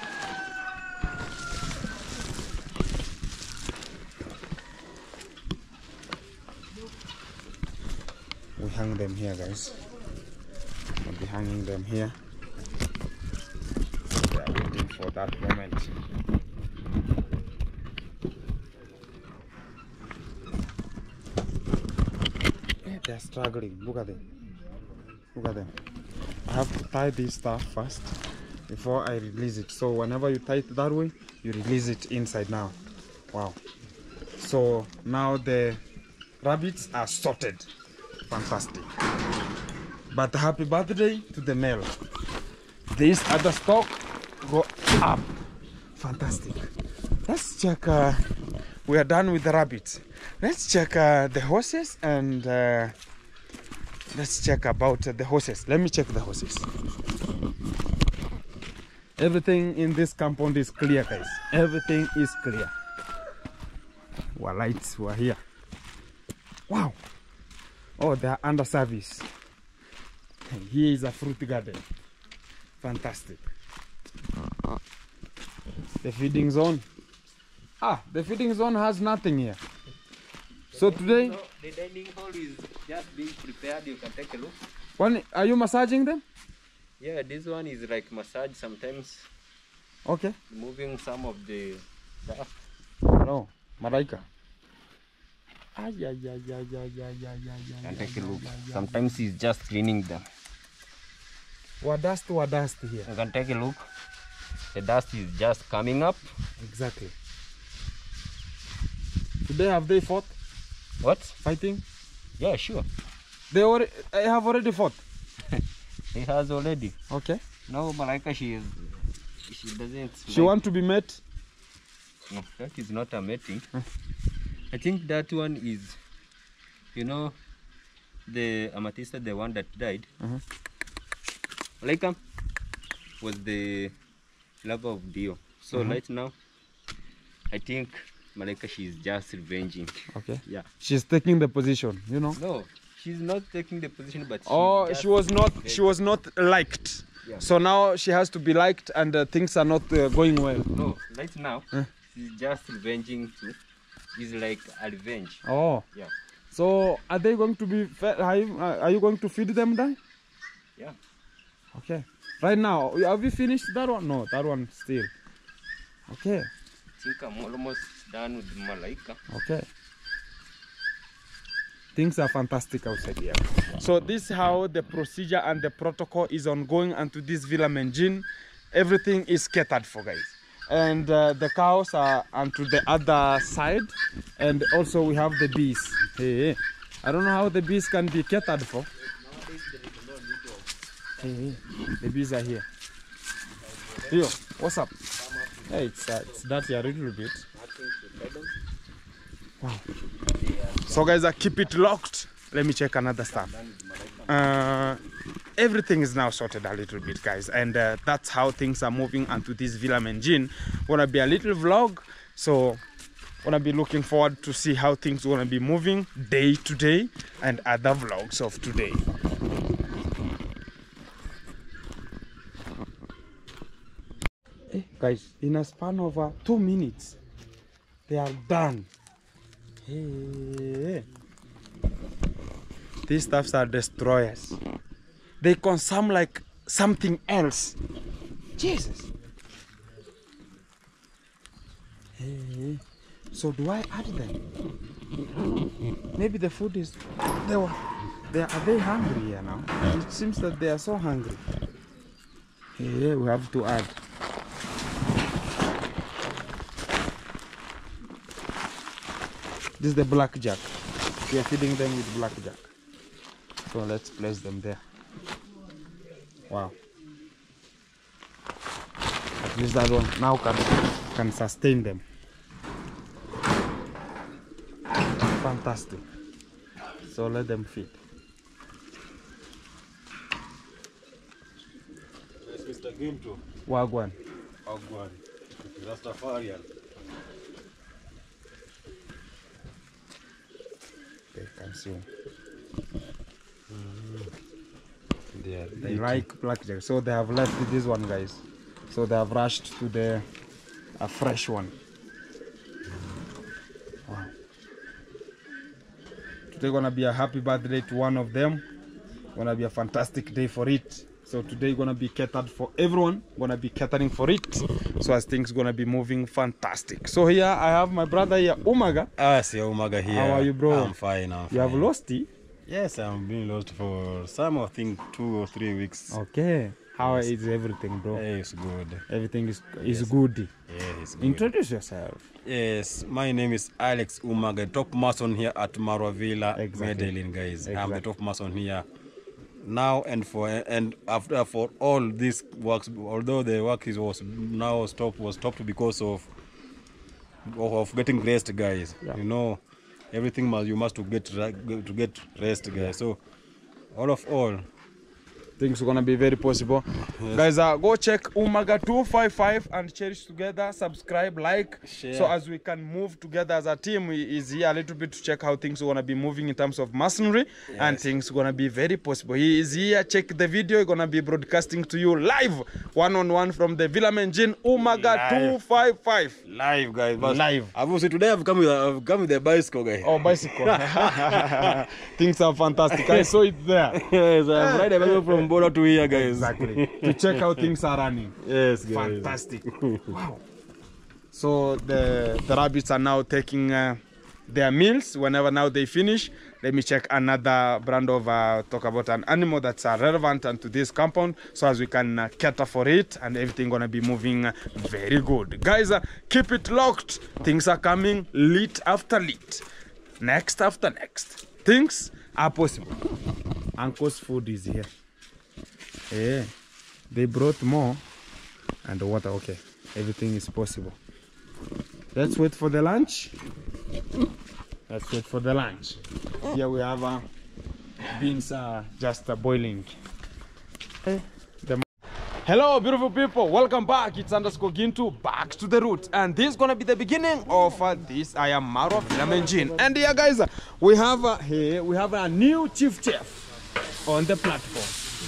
Speaker 1: We hang them here, guys. We'll be hanging them here. They are waiting for that moment. Yeah, they're struggling. Look at them. Look at them. I have to tie this stuff first before I release it. So whenever you tie it that way, you release it inside now. Wow. So now the rabbits are sorted. Fantastic. But happy birthday to the male. This other stock go up. Fantastic. Let's check. Uh, we are done with the rabbits. Let's check uh, the horses and uh, let's check about uh, the horses. Let me check the horses. Everything in this compound is clear, guys. Everything is clear. Our lights were here. Wow. Oh, they are under service. Here is a fruit garden. Fantastic. The feeding zone. Ah, the feeding zone has nothing here. So today,
Speaker 6: So the dining hall is just being prepared. You can take a look.
Speaker 1: one, are you massaging them?
Speaker 6: Yeah, this one is like massage. Sometimes
Speaker 1: Okay.
Speaker 6: moving some of the stuff.
Speaker 1: No, Malaika. Ay, ay, ay, ay, ay, ay, ay, ay, ay,
Speaker 6: And
Speaker 1: ay,
Speaker 6: take a
Speaker 1: ay,
Speaker 6: look.
Speaker 1: ay, ay.
Speaker 6: Sometimes he's just cleaning them.
Speaker 1: What dust, what dust here?
Speaker 6: You can take a look. The dust is just coming up.
Speaker 1: Exactly. Today have they fought?
Speaker 6: What?
Speaker 1: Fighting?
Speaker 6: Yeah, sure.
Speaker 1: They already, I have already fought.
Speaker 6: He has already.
Speaker 1: Okay.
Speaker 6: No, Malaika, she is. She doesn't.
Speaker 1: She
Speaker 6: like-
Speaker 1: want to be met.
Speaker 6: No, that is not a mating. I think that one is, you know, the Amatista, the one that died.
Speaker 1: Mhm.
Speaker 6: Malaika was the lover of Dio. So right now, I think Malaika, she is just revenging.
Speaker 1: Okay.
Speaker 6: Yeah.
Speaker 1: She's taking the position, you know.
Speaker 6: No, she's not taking the position, but she's
Speaker 1: Oh,
Speaker 6: just
Speaker 1: she was not.
Speaker 6: revenging.
Speaker 1: She was not liked.
Speaker 6: Yeah.
Speaker 1: So now she has to be liked, and uh, things are not uh, going well.
Speaker 6: No, right now,
Speaker 1: Huh?
Speaker 6: she's just revenging too. It's like a revenge.
Speaker 1: Oh.
Speaker 6: Yeah.
Speaker 1: So are they going to be? Fed? Are you, uh, are you going to feed them then?
Speaker 6: Yeah.
Speaker 1: Okay. Right now, have you finished that one? No, that one still. Okay.
Speaker 6: I think I'm almost done with Malaika.
Speaker 1: Okay. Things are fantastic outside here. So this is how the procedure and the protocol is ongoing onto this Villa Menjin. Everything is catered for, guys. And uh, the cows are onto the other side. And also we have the bees. Hey, I don't know how the bees can be catered for. Hey, the bees are here. Yo, what's up? Hey, it's, uh, it's dirty a little bit. Wow. So guys, I keep it locked. Let me check another stuff. Uh, everything is now sorted a little bit, guys, and uh, that's how things are moving onto this Villa Menjin. Gonna be a little vlog, so gonna be looking forward to see how things gonna be moving day to day and other vlogs of today. Hey, guys, in a span of uh, two minutes, they are done. Hey. These stuffs are destroyers. They consume like something else. Jesus. Hey. So do I add them? Maybe the food is. They were. They are they hungry here now? It seems that they are so hungry. Hey, we have to add. This is the blackjack. We are feeding them with blackjack. So let's place them there. Wow. At least that one now can can sustain them. Fantastic. So let them feed.
Speaker 7: Yes, Mister Ginto.
Speaker 1: Wagwan.
Speaker 7: Wagwan. Rastafarian.
Speaker 1: They consume.
Speaker 7: They, are
Speaker 1: They like blackjack, so they have left this one, guys. So they have rushed to the a fresh one. Wow. Today gonna be a happy birthday to one of them. Gonna be a fantastic day for it. So today gonna be catered for everyone. Gonna be catering for it. So as things gonna be moving fantastic. So here I have my brother here, Umaga.
Speaker 7: Ah, see Umaga here.
Speaker 1: How are you, bro?
Speaker 7: I'm fine. I'm
Speaker 1: You have
Speaker 7: fine.
Speaker 1: lost it?
Speaker 7: Yes, I'm being lost for some, I think, two or three weeks.
Speaker 1: Okay. How
Speaker 7: Yes.
Speaker 1: is everything, bro?
Speaker 7: Hey, it's good.
Speaker 1: Everything is is
Speaker 7: Yes.
Speaker 1: good.
Speaker 7: Yeah, it's good.
Speaker 1: Introduce yourself.
Speaker 7: Yes, my name is Alex Umaga, top mason here at Marwa Villa,
Speaker 1: Exactly.
Speaker 7: Medellin, guys. I'm the
Speaker 1: Exactly.
Speaker 7: top mason here now and for and after for all these works. Although the work is was now stopped was stopped because of of, of getting rest, guys.
Speaker 1: Yeah.
Speaker 7: You know, everything must you must to get ra- to get rest, guys. So all of all.
Speaker 1: Things are gonna be very possible.
Speaker 7: Yes.
Speaker 1: Guys, uh, go check Umaga two five five and Cherish together. Subscribe, like,
Speaker 7: Share.
Speaker 1: so as we can move together as a team. We is here a little bit to check how things are gonna be moving in terms of masonry, and things are gonna be very possible. He is here. Check the video. He's gonna be broadcasting to you live, one on one from the Villa Menjin Umaga two five five.
Speaker 7: Live, guys. But
Speaker 1: Live.
Speaker 7: I've also today I've come with a, I've come with a bicycle, guys.
Speaker 1: Oh, bicycle. Things are fantastic. I saw it there.
Speaker 7: Yes, I've ridden a bicycle from border to here, guys.
Speaker 1: Exactly. To check how things are running.
Speaker 7: Yes, guys.
Speaker 1: Fantastic. Wow. So the the rabbits are now taking uh, their meals. Whenever now they finish, let me check another brand of uh, talk about an animal that's uh, relevant to this compound, so as we can uh, cater for it, and everything gonna be moving uh, very good. Guys, uh, keep it locked. Things are coming lit after lit, next after next. Things are possible. Uncle's food is here. Yeah, they brought more and the water. Okay, everything is possible. Let's wait for the lunch. Let's wait for the lunch. Here we have uh, beans uh, just uh, boiling. Hey, the Hello, beautiful people. Welcome back. It's underscore Ginto, back to the roots, and this is gonna be the beginning of uh, this. I am Marwa Villa Menjin, and here, guys, uh, we have uh, here we have a new chief chef on the platform.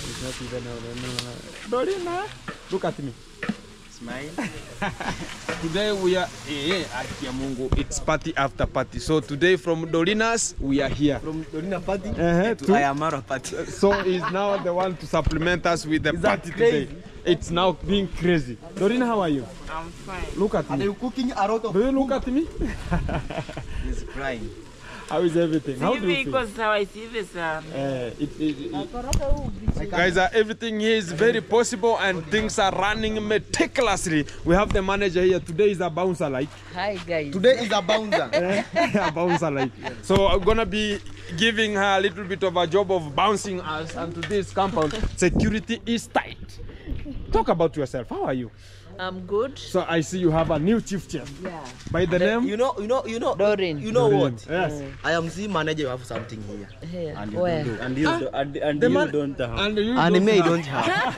Speaker 1: Dorina, look at me. Smile. Today we are eh, at Mungu. It's party after party. So today from Dorina's we are here.
Speaker 5: From Dorina party
Speaker 1: Uh-huh,
Speaker 5: to
Speaker 1: to-
Speaker 5: Ayamara party.
Speaker 1: So he's now the one to supplement us with the
Speaker 5: Is that
Speaker 1: party
Speaker 5: crazy?
Speaker 1: today. It's now being crazy. Dorina, how are you?
Speaker 8: I'm fine.
Speaker 1: Look at
Speaker 5: Are
Speaker 1: me.
Speaker 5: you cooking a lot of
Speaker 1: Do you look at me?
Speaker 5: He's crying.
Speaker 1: How is everything? How do you feel?
Speaker 8: Because how I see this. Um,
Speaker 1: Uh, it, it, it, guys, uh, everything here is very possible and things are running meticulously. We have the manager here. Today is a bouncer like.
Speaker 8: Hi guys.
Speaker 3: Today is a bouncer.
Speaker 1: A bouncer like. So I'm gonna be giving her a little bit of a job of bouncing us onto this compound. Security is tight. Talk about yourself. How are you?
Speaker 8: I'm good.
Speaker 1: So I see you have a new chief chef.
Speaker 8: Yeah.
Speaker 1: By the name?
Speaker 9: You know, you know, you know,
Speaker 8: Doreen.
Speaker 9: you know
Speaker 1: Doreen.
Speaker 9: what?
Speaker 1: Yes.
Speaker 9: I am the manager. You have something here.
Speaker 8: Here.
Speaker 7: And you
Speaker 8: Where?
Speaker 7: don't do, and you, do, and, and
Speaker 1: The
Speaker 7: you
Speaker 1: man-
Speaker 7: don't have.
Speaker 1: And you
Speaker 9: And
Speaker 1: don't
Speaker 9: me,
Speaker 1: have-
Speaker 9: don't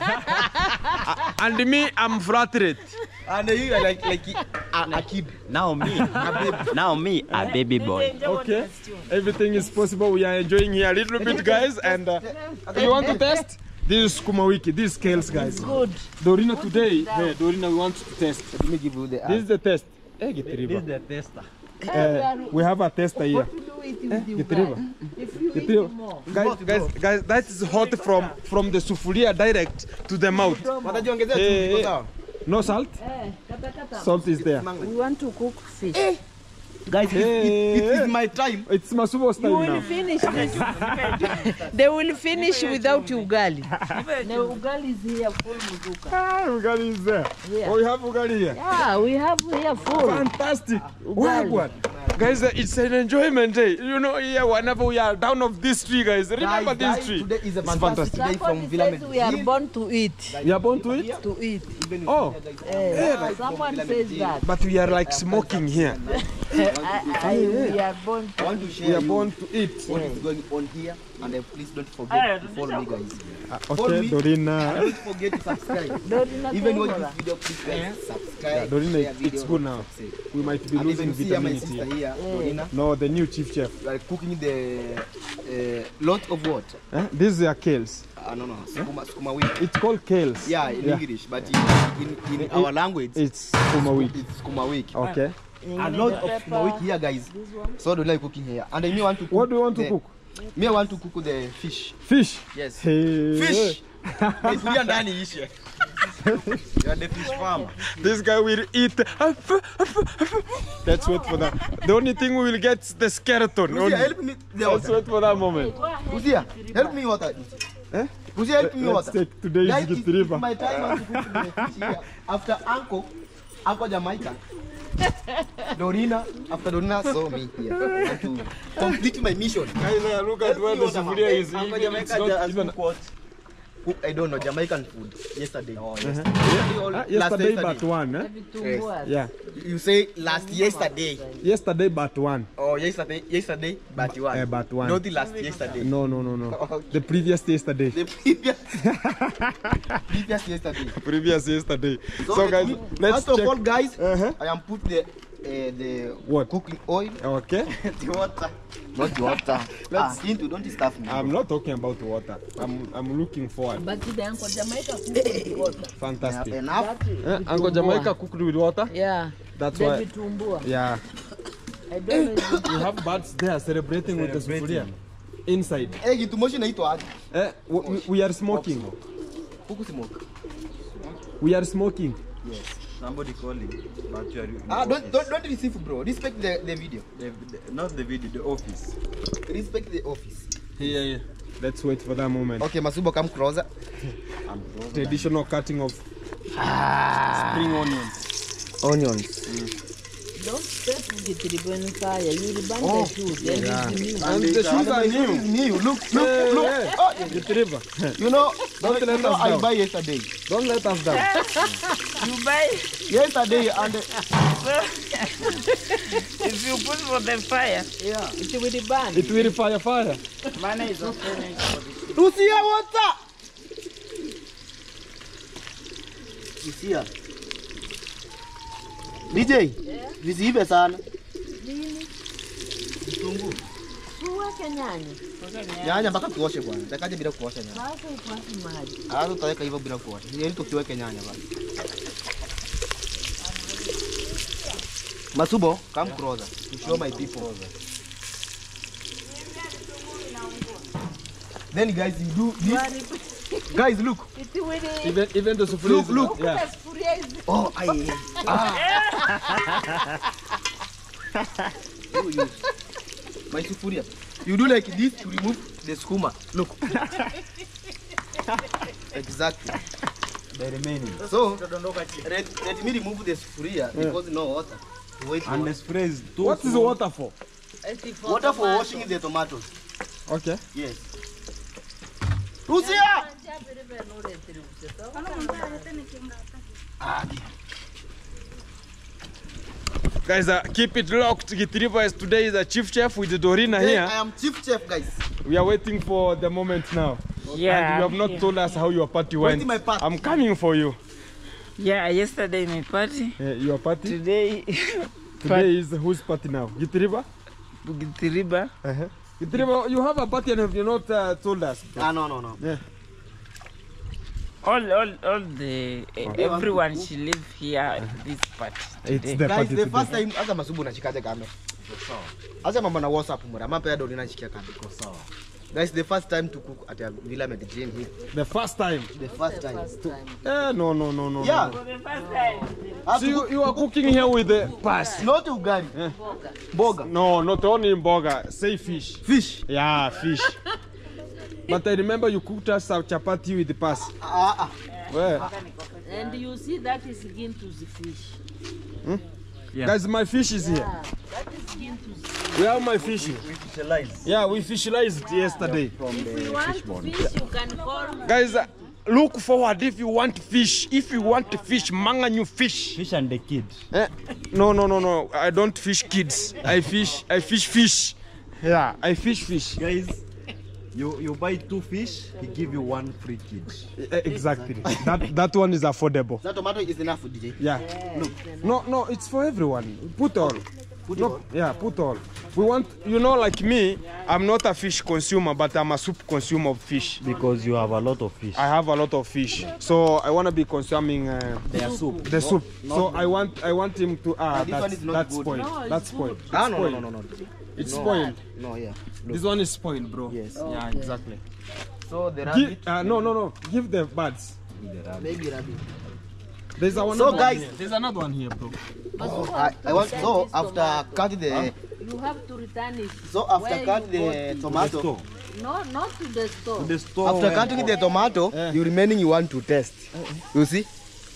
Speaker 9: have.
Speaker 1: And me, I'm flattered.
Speaker 9: And you are like like a, a kid.
Speaker 6: Now me, now me, a baby boy.
Speaker 1: Okay. Everything is possible. We are enjoying here a little bit, guys. And uh, you want to test? This is Kuma Wiki. This is scales, guys.
Speaker 8: Good.
Speaker 1: Dorina, today, hey, Dorina, we want to test.
Speaker 9: Let me give you the.
Speaker 1: This is the test. Hey, get the
Speaker 7: This is
Speaker 1: river.
Speaker 7: the tester.
Speaker 1: Uh, we have a tester here. Get the river. Get the river. Guys, guys, guys, that is hot from from the sufuria direct to the mouth.
Speaker 9: Watajiongezea
Speaker 1: Hey,
Speaker 9: tu,
Speaker 1: hey.
Speaker 9: sawa?
Speaker 1: No salt? Salt is there.
Speaker 8: We want to cook fish.
Speaker 9: Guys, it, it, it is my time.
Speaker 1: It's Masubo's
Speaker 8: You
Speaker 1: time
Speaker 8: will
Speaker 1: now.
Speaker 8: finish this. They will finish without ugali. The ugali is here full muzuka.
Speaker 1: Ah, ugali is there.
Speaker 8: Yeah.
Speaker 1: Oh, we have ugali here.
Speaker 8: Yeah, we have here full.
Speaker 1: Fantastic. Wagwan. Guys, uh, it's an enjoyment day. You know, here, whenever we are down of this tree, guys, remember
Speaker 9: Guys,
Speaker 1: this
Speaker 9: guys,
Speaker 1: tree.
Speaker 9: today is a
Speaker 1: It's
Speaker 9: fantastic day from
Speaker 8: Somebody
Speaker 9: Villa
Speaker 8: says we are
Speaker 9: Medellin.
Speaker 8: born to eat.
Speaker 1: You are born to it?
Speaker 8: To eat.
Speaker 1: Oh,
Speaker 8: Eh, someone says that.
Speaker 1: but we are like smoking here.
Speaker 8: I, I, we are born
Speaker 9: I
Speaker 8: to
Speaker 9: want to
Speaker 1: We
Speaker 9: share
Speaker 1: are
Speaker 9: you
Speaker 1: born to eat.
Speaker 9: what is going on here, and uh, please don't forget to follow me, guys.
Speaker 1: Uh,
Speaker 9: Follow
Speaker 1: okay,
Speaker 9: me.
Speaker 1: Dorina.
Speaker 9: Don't forget to subscribe.
Speaker 8: Dorina
Speaker 9: Even watch
Speaker 8: Tengora.
Speaker 9: this video, please guys, subscribe.
Speaker 1: Yeah, Dorina,
Speaker 9: share
Speaker 1: it's
Speaker 9: video,
Speaker 1: good now.
Speaker 9: subscribe.
Speaker 1: We might be
Speaker 9: And
Speaker 1: losing
Speaker 9: even see here my
Speaker 1: vitamin
Speaker 9: sister
Speaker 1: here.
Speaker 9: here, Dorina.
Speaker 1: No, the new chief chef.
Speaker 9: We are cooking the uh, lot of what?
Speaker 1: Eh? These are kales.
Speaker 9: Uh, no, no, skuma, skuma wiki.
Speaker 1: It's called kales.
Speaker 9: Yeah, in
Speaker 1: Yeah.
Speaker 9: English, but in, in, in our language,
Speaker 1: It's kumawiki.
Speaker 9: it's skuma wiki.
Speaker 1: Okay.
Speaker 9: A lot of skuma wiki here, guys. So do like cooking here. And then me want to cook.
Speaker 1: What do you want to
Speaker 9: the,
Speaker 1: cook?
Speaker 9: Me I want to cook the fish.
Speaker 1: Fish.
Speaker 9: Yes.
Speaker 1: Hey.
Speaker 9: Fish. Nitulia ndani ishe. You are the fish farmer.
Speaker 1: This guy will eat. Let's wait for that. The only thing we will get is the skeleton.
Speaker 9: Uzia,
Speaker 1: only.
Speaker 9: help me the
Speaker 1: Let's
Speaker 9: water.
Speaker 1: wait for that moment.
Speaker 9: Uzia, help me water.
Speaker 1: Eh?
Speaker 9: Uzia, help me
Speaker 1: Let's
Speaker 9: water.
Speaker 1: take today's
Speaker 9: Guys,
Speaker 1: gift
Speaker 9: it's, it's
Speaker 1: river.
Speaker 9: my time to cook the fish here. After Uncle, Uncle Jamaica. Dorina, after Dorina saw me here. I want to complete my mission.
Speaker 1: Guys, uh, look at where the sufuria is.
Speaker 9: Uncle
Speaker 1: Even, it's
Speaker 9: Jamaica
Speaker 1: not
Speaker 9: just
Speaker 1: even.
Speaker 9: cook what? Cook, I don't know, Jamaican food. Yesterday. Oh,
Speaker 1: Uh-huh.
Speaker 9: yesterday.
Speaker 1: Ah, yesterday, but one. Eh?
Speaker 8: Vitumbua.
Speaker 1: Yeah.
Speaker 9: You say last yesterday.
Speaker 1: Yesterday, but one.
Speaker 9: Oh, yesterday, yesterday, but one.
Speaker 1: Eh, but one.
Speaker 9: Not the last yesterday.
Speaker 1: No, no, no, no. The previous yesterday.
Speaker 9: The previous, previous yesterday.
Speaker 1: Previous yesterday. So,
Speaker 9: let
Speaker 1: guys,
Speaker 9: me-
Speaker 1: let's
Speaker 9: first of
Speaker 1: check.
Speaker 9: all, guys,
Speaker 1: Uh-huh.
Speaker 9: I am put the uh, the
Speaker 1: What?
Speaker 9: cooking oil,
Speaker 1: Okay.
Speaker 9: the water, not the water.
Speaker 1: Let's-
Speaker 9: ah, into don't stuff me.
Speaker 1: I'm not talking about water. I'm I'm looking forward.
Speaker 8: But the Uncle Jamaica cook with water.
Speaker 1: Fantastic.
Speaker 9: Enough.
Speaker 1: Eh, Uncle Jamaica cooked with water.
Speaker 8: Yeah.
Speaker 1: That's
Speaker 8: The
Speaker 1: why.
Speaker 8: vitumbua.
Speaker 1: Yeah.
Speaker 8: I don't know.
Speaker 1: We have birds there celebrating with the sufuria inside.
Speaker 9: Eh, kitu moshi naitwa aje?
Speaker 1: Eh, we, we are smoking.
Speaker 9: Kuku smoke.
Speaker 1: We are smoking.
Speaker 9: Yes.
Speaker 7: Somebody calling, but you are. in
Speaker 9: Ah,
Speaker 7: the
Speaker 9: don't
Speaker 7: office.
Speaker 9: don't don't receive, bro. Respect the the video.
Speaker 7: The, the, not the video, the office.
Speaker 9: Respect the office.
Speaker 1: Yeah, yeah. Let's wait for that moment.
Speaker 9: Okay, Masubo, come closer.
Speaker 7: I'm wrong.
Speaker 1: Traditional cutting of spring onions.
Speaker 9: Onions.
Speaker 8: Don't step with the ribbon fire. You will burn
Speaker 9: Oh,
Speaker 8: the shoes. Then
Speaker 1: yeah.
Speaker 8: it's new.
Speaker 1: And the shoes are new.
Speaker 9: New. Look, look,
Speaker 1: Hey,
Speaker 9: look.
Speaker 1: hey.
Speaker 9: Oh,
Speaker 1: Get the river.
Speaker 9: you know,
Speaker 1: Don't
Speaker 9: you
Speaker 1: let
Speaker 9: know
Speaker 1: us
Speaker 9: I
Speaker 1: down.
Speaker 9: buy yesterday.
Speaker 1: Don't let us down.
Speaker 8: You buy.
Speaker 9: Yesterday and
Speaker 8: If you put for the fire,
Speaker 9: yeah.
Speaker 8: it will burn.
Speaker 1: It will fire fire.
Speaker 8: Money is okay.
Speaker 9: Lucia, what's up? Lucia. D J, visibe sana.
Speaker 8: Nini?
Speaker 9: Kitunguu.
Speaker 8: Tuweke nyanya.
Speaker 9: Nyanya mpaka tuoshe bwana. Takaje bila kuosha nyanya.
Speaker 8: Sasa upasi maji.
Speaker 9: Ah, tutaweka hivyo bila kuosha. Ili tukiweke nyanya bwana. Masubo, come closer to show my people. Then guys, you do this. Guys, look.
Speaker 8: It will.
Speaker 1: Even even the sufuria.
Speaker 9: Look,
Speaker 1: is-
Speaker 9: look.
Speaker 1: Yeah.
Speaker 8: The sufuria is-
Speaker 9: Oh, I. Ah. You use. my sufuria. You do like this to remove the skuma. Look. Exactly.
Speaker 7: The remaining.
Speaker 9: So, let, let me remove the sufuria because no water. Wait for
Speaker 7: And the spray is too
Speaker 1: What is the water for?
Speaker 9: water for washing the tomatoes.
Speaker 1: Okay.
Speaker 9: Yes. Lucia!
Speaker 1: Guys, uh, keep it locked. Githiriba is today is a chief chef with Dorina
Speaker 9: Hey,
Speaker 1: here.
Speaker 9: I am chief chef, guys.
Speaker 1: We are waiting for the moment now.
Speaker 8: Yeah.
Speaker 1: And you have not told us how your party went.
Speaker 9: Waiting my part.
Speaker 1: I'm coming for you.
Speaker 8: Yeah, yesterday my party.
Speaker 1: Uh, your party?
Speaker 8: Today,
Speaker 1: Today is whose party now? Githiriba?
Speaker 8: Githiriba.
Speaker 1: Uh-huh. Githiriba, you have a party and have you not uh, told us?
Speaker 9: Ah, no, no, no.
Speaker 1: Yeah.
Speaker 8: All, all, all the everyone she live here at this party.
Speaker 1: It's
Speaker 8: today.
Speaker 1: the
Speaker 9: Guys,
Speaker 1: party
Speaker 9: the
Speaker 1: today.
Speaker 9: first time asa masubu nachikaje kamera. Asa mambo na WhatsApp mura, mapa ya Dorina chikia kamera. Guys, the first time to cook at a Villa Medellin here.
Speaker 1: The first time.
Speaker 9: The first time.
Speaker 1: Eh, no, no, no, no.
Speaker 9: Yeah.
Speaker 1: No.
Speaker 8: The first time.
Speaker 1: So you, you are cooking here with the pass.
Speaker 9: Not ugali.
Speaker 1: Eh.
Speaker 9: Boga.
Speaker 1: No, not only in burger. Say fish.
Speaker 9: Fish.
Speaker 1: Yeah, fish. But I remember you cooked us some chapati with the pass.
Speaker 9: Ah, ah.
Speaker 1: Where?
Speaker 8: And you see that is Gintu's fish.
Speaker 1: Hmm?
Speaker 7: Yeah.
Speaker 1: Guys, my fish is here.
Speaker 8: That is Gintu's fish.
Speaker 1: We have my fish.
Speaker 7: We fiscalize
Speaker 1: Yeah, we fishlized yesterday.
Speaker 7: from
Speaker 8: If
Speaker 7: the
Speaker 8: you want
Speaker 7: fish bond.
Speaker 8: fish, you can call me.
Speaker 1: Guys, uh, look forward if you want fish. If you want fish, manga new fish.
Speaker 7: Fish and the kid.
Speaker 1: Eh? No, no, no, no. I don't fish kids. I fish. I fish fish. Yeah, I fish fish.
Speaker 7: Guys, you you buy two fish, he give you one free kid.
Speaker 1: Eh, Exactly. That that one is affordable.
Speaker 9: That tomato is enough for D J.
Speaker 1: Yeah. Look. No, no, it's for everyone. Put all.
Speaker 9: Put
Speaker 1: No,
Speaker 9: it all.
Speaker 1: yeah, put all. We want, you know, like me, I'm not a fish consumer, but I'm a soup consumer of fish.
Speaker 7: Because you have a lot of fish.
Speaker 1: I have a lot of fish, so I want to be consuming uh,
Speaker 7: Their soup.
Speaker 1: the soup. So I want, I want him to. Ah,
Speaker 9: this one
Speaker 1: that's,
Speaker 9: is not
Speaker 1: that's
Speaker 9: good.
Speaker 1: spoiled.
Speaker 8: No, it's
Speaker 1: that's
Speaker 8: good.
Speaker 1: spoiled.
Speaker 9: Ah,
Speaker 1: It's
Speaker 9: no, no,
Speaker 1: spoiled.
Speaker 9: no, no, no.
Speaker 1: It's
Speaker 9: No.
Speaker 1: spoiled.
Speaker 9: No, yeah.
Speaker 1: This one is spoiled, bro.
Speaker 9: Yes.
Speaker 1: Yeah, exactly.
Speaker 9: So the
Speaker 1: Give,
Speaker 9: rabbit,
Speaker 1: uh, no, no, no. Give the birds.
Speaker 9: maybe rabbit.
Speaker 1: There's a one.
Speaker 9: So,
Speaker 1: another
Speaker 9: guys-
Speaker 1: one here. There's another one here, bro.
Speaker 9: Oh, I, I want so after cutting the
Speaker 8: You have to return it.
Speaker 9: so after
Speaker 8: Where
Speaker 9: cutting
Speaker 8: you
Speaker 9: the
Speaker 8: bought
Speaker 9: tomato,
Speaker 7: Store.
Speaker 8: it. No, not to the store.
Speaker 7: The store.
Speaker 9: after
Speaker 7: where-
Speaker 9: cutting the tomato, you remaining you want to test. You see?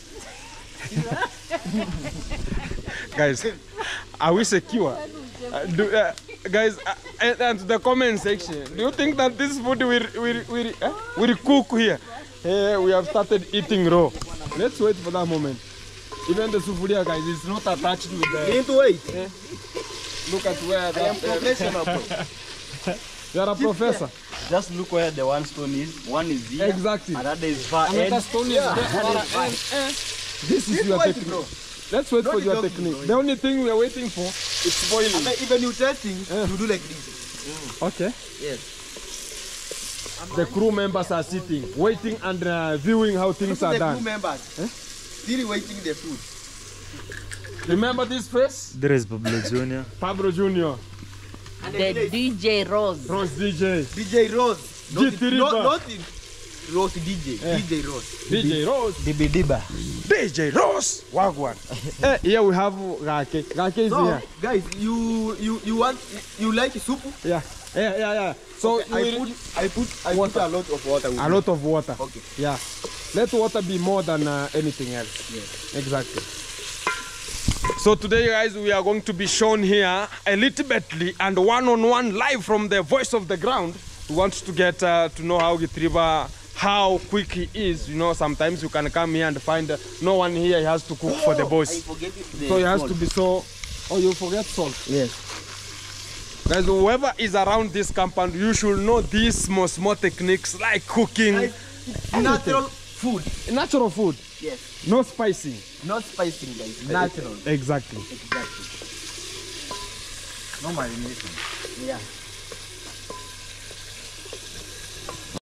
Speaker 1: Guys, are we secure? Uh, do, uh, guys, uh, and, and the comment section, do you think that this food will will will, uh, will cook here? Hey, we have started eating raw. Let's wait for that moment. Even the sufuria, guys, is not attached with
Speaker 9: You
Speaker 1: the.
Speaker 9: need to wait.
Speaker 1: Look at where
Speaker 9: I am
Speaker 1: that.
Speaker 9: professional, bro.
Speaker 1: You are a professor.
Speaker 7: Just look where the one stone is. One is here.
Speaker 1: Exactly.
Speaker 7: Another is far
Speaker 1: Another
Speaker 7: end.
Speaker 1: stone is there. Far end. Eh, This is your
Speaker 9: wait,
Speaker 1: technique.
Speaker 9: bro.
Speaker 1: Let's wait
Speaker 9: Don't
Speaker 1: for your
Speaker 9: joke,
Speaker 1: technique.
Speaker 9: bro.
Speaker 1: The only thing we are waiting for is boiling.
Speaker 9: Even even you testing, you do like this.
Speaker 1: Okay.
Speaker 9: Yes.
Speaker 1: The crew members are sitting, waiting and uh, viewing how things
Speaker 9: Look
Speaker 1: are
Speaker 9: at the crew
Speaker 1: done.
Speaker 9: members. Still waiting the food.
Speaker 1: Remember this face?
Speaker 7: There is Pablo Junior
Speaker 1: Pablo Junior,
Speaker 8: The D J Rose.
Speaker 1: Rose D J,
Speaker 9: D J Rose. Not,
Speaker 1: G three
Speaker 9: in, not,
Speaker 1: bar.
Speaker 9: not in Rose D J. D J Rose.
Speaker 1: D J Rose,
Speaker 7: Dibi Diba.
Speaker 1: D J Rose, Wagwan. Eh, here we have Rake. Rake is
Speaker 9: So,
Speaker 1: here.
Speaker 9: guys, you you you want you like soup?
Speaker 1: Yeah, yeah, yeah, yeah. So
Speaker 9: I
Speaker 1: we-
Speaker 9: put I put I put a lot of water. With
Speaker 1: a lot of water.
Speaker 9: Okay.
Speaker 1: Yeah. Let water be more than uh, anything else.
Speaker 9: Yes.
Speaker 1: Exactly. So today, guys, we are going to be shown here a little bit and one-on-one live from the voice of the ground. We want to get uh, to know how Githiriba, how quick he is. You know, sometimes you can come here and find uh, no one here. He has to cook for the
Speaker 9: I
Speaker 1: boss.
Speaker 9: forget it. the
Speaker 1: So he has
Speaker 9: salt.
Speaker 1: to be so. Oh, you forget salt.
Speaker 9: Yes.
Speaker 1: Guys, whoever is around this compound, you should know these small, small techniques like cooking.
Speaker 9: Guys, it's natural food.
Speaker 1: Natural food.
Speaker 9: Yes.
Speaker 1: No spicing.
Speaker 9: Not spicing, guys. Natural.
Speaker 1: Exactly.
Speaker 9: Exactly.
Speaker 7: No marination.
Speaker 9: Yeah.